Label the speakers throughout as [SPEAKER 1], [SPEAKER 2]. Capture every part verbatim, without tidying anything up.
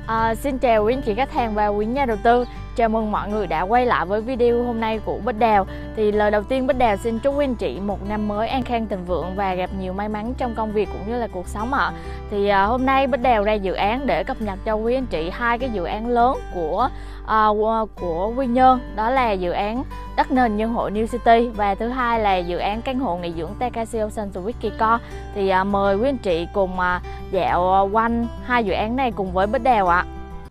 [SPEAKER 1] À, xin chào quý anh chị khách hàng và quý nhà đầu tư. Chào mừng mọi người đã quay lại với video hôm nay của Bích Đào. Thì lời đầu tiên Bích Đào xin chúc quý anh chị một năm mới an khang thịnh vượng và gặp nhiều may mắn trong công việc cũng như là cuộc sống ạ. Thì à, hôm nay Bích Đào ra dự án để cập nhật cho quý anh chị hai cái dự án lớn của à, của Quy Nhơn, đó là dự án đất nền nhân hội New City và thứ hai là dự án căn hộ nghỉ dưỡng Takashi Ocean Suites Kiko. Thì à, mời quý anh chị cùng à, dạo quanh hai dự án này cùng với Bích Đào ạ.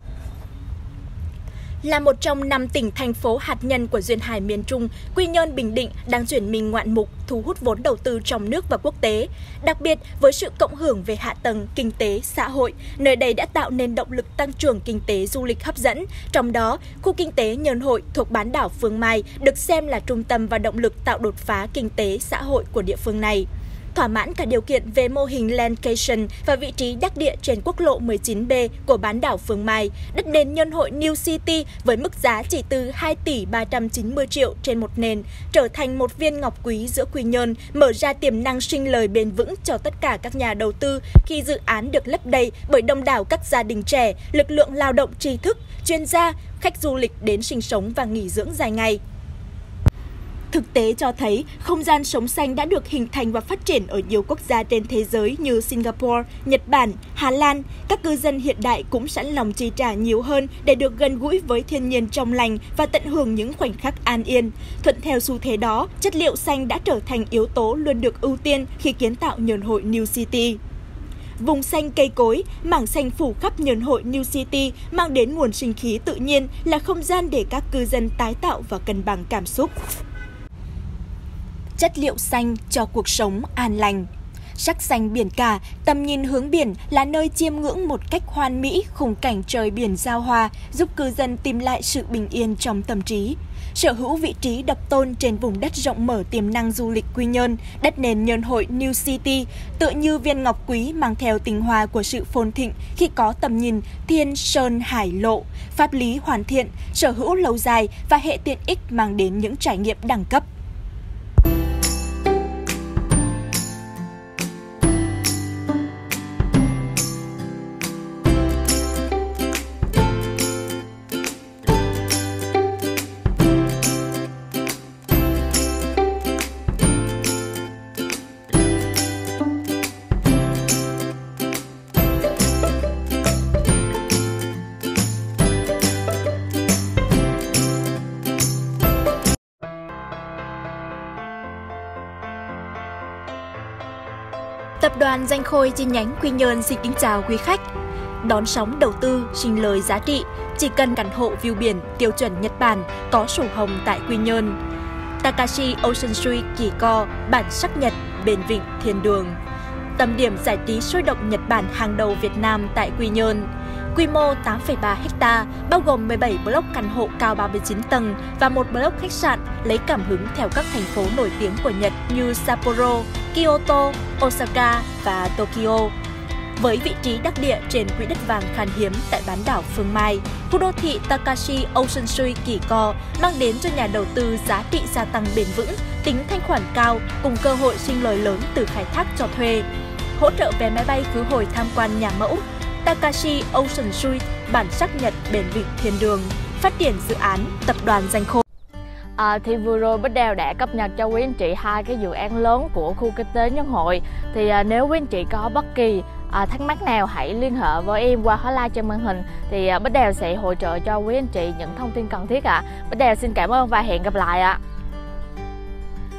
[SPEAKER 2] Là một trong năm tỉnh thành phố hạt nhân của duyên hải miền Trung, Quy Nhơn Bình Định đang chuyển mình ngoạn mục thu hút vốn đầu tư trong nước và quốc tế. Đặc biệt với sự cộng hưởng về hạ tầng, kinh tế, xã hội, nơi đây đã tạo nên động lực tăng trưởng kinh tế du lịch hấp dẫn. Trong đó, khu kinh tế Nhơn Hội thuộc bán đảo Phương Mai được xem là trung tâm và động lực tạo đột phá kinh tế xã hội của địa phương này. Thỏa mãn cả điều kiện về mô hình location và vị trí đắc địa trên quốc lộ mười chín B của bán đảo Phương Mai, đất nền Nhơn Hội New City với mức giá chỉ từ hai tỷ ba trăm chín mươi triệu trên một nền, trở thành một viên ngọc quý giữa Quy Nhơn, mở ra tiềm năng sinh lời bền vững cho tất cả các nhà đầu tư khi dự án được lấp đầy bởi đông đảo các gia đình trẻ, lực lượng lao động trí thức, chuyên gia, khách du lịch đến sinh sống và nghỉ dưỡng dài ngày. Thực tế cho thấy, không gian sống xanh đã được hình thành và phát triển ở nhiều quốc gia trên thế giới như Singapore, Nhật Bản, Hà Lan. Các cư dân hiện đại cũng sẵn lòng chi trả nhiều hơn để được gần gũi với thiên nhiên trong lành và tận hưởng những khoảnh khắc an yên. Thuận theo xu thế đó, chất liệu xanh đã trở thành yếu tố luôn được ưu tiên khi kiến tạo Nhơn Hội New City. Vùng xanh cây cối, mảng xanh phủ khắp Nhơn Hội New City mang đến nguồn sinh khí tự nhiên, là không gian để các cư dân tái tạo và cân bằng cảm xúc. Chất liệu xanh cho cuộc sống an lành. Sắc xanh biển cả, tầm nhìn hướng biển là nơi chiêm ngưỡng một cách hoàn mỹ khung cảnh trời biển giao hòa, giúp cư dân tìm lại sự bình yên trong tâm trí. Sở hữu vị trí độc tôn trên vùng đất rộng mở tiềm năng du lịch Quy Nhơn, đất nền Nhơn Hội New City tựa như viên ngọc quý mang theo tinh hoa của sự phồn thịnh khi có tầm nhìn thiên sơn hải lộ, pháp lý hoàn thiện, sở hữu lâu dài và hệ tiện ích mang đến những trải nghiệm đẳng cấp. Tập đoàn Danh Khôi chi nhánh Quy Nhơn xin kính chào quý khách. Đón sóng đầu tư, sinh lời giá trị, chỉ cần căn hộ view biển tiêu chuẩn Nhật Bản, có sổ hồng tại Quy Nhơn. Takashi Ocean Suites Kiko, bản sắc Nhật, bền vịnh thiên đường. Tâm điểm giải trí sôi động Nhật Bản hàng đầu Việt Nam tại Quy Nhơn. Quy mô tám phẩy ba héc ta, bao gồm mười bảy block căn hộ cao ba mươi chín tầng và một block khách sạn lấy cảm hứng theo các thành phố nổi tiếng của Nhật như Sapporo, Kyoto, Osaka và Tokyo. Với vị trí đắc địa trên quỹ đất vàng khan hiếm tại bán đảo Phương Mai, khu đô thị Takashi Ocean Suites Kiko mang đến cho nhà đầu tư giá trị gia tăng bền vững, tính thanh khoản cao cùng cơ hội sinh lời lớn từ khai thác cho thuê. Hỗ trợ vé máy bay khứ hồi tham quan nhà mẫu. Takashi Ocean Suites, bản sắc Nhật, bền vịnh thiên đường, phát triển dự án Tập đoàn Danh Khôi.
[SPEAKER 1] À, thì vừa rồi Bích Đào đã cập nhật cho quý anh chị hai cái dự án lớn của khu kinh tế Nhơn Hội. Thì à, nếu quý anh chị có bất kỳ à, thắc mắc nào hãy liên hệ với em qua hotline trên màn hình. Thì à, Bích Đào sẽ hỗ trợ cho quý anh chị những thông tin cần thiết ạ. À. Bích Đào xin cảm ơn và hẹn gặp lại ạ. À.